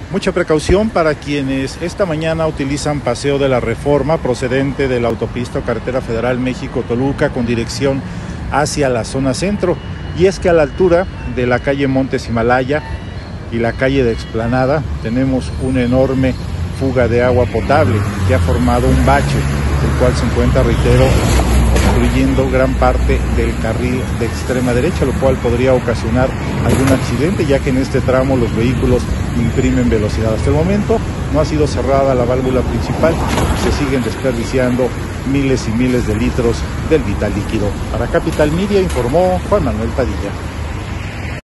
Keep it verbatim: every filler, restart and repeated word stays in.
Mucha precaución para quienes esta mañana utilizan Paseo de la Reforma procedente de la autopista o carretera federal México-Toluca con dirección hacia la zona centro. Y es que a la altura de la calle Montes Himalaya y la calle de Explanada tenemos una enorme fuga de agua potable que ha formado un bache, el cual se encuentra, reitero, obstruyendo gran parte del carril de extrema derecha, lo cual podría ocasionar algún accidente, ya que en este tramo los vehículos imprimen velocidad. Hasta el momento no ha sido cerrada la válvula principal, se siguen desperdiciando miles y miles de litros del vital líquido. Para Capital Media informó Juan Manuel Padilla.